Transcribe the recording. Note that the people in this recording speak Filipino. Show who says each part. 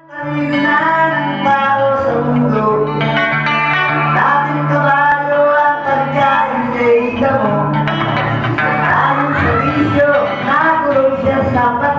Speaker 1: Kaligunan ng tao sa mundo, dating kabayo ang pagkain kay damo. Ayon sa bisyo, nakulong siya sa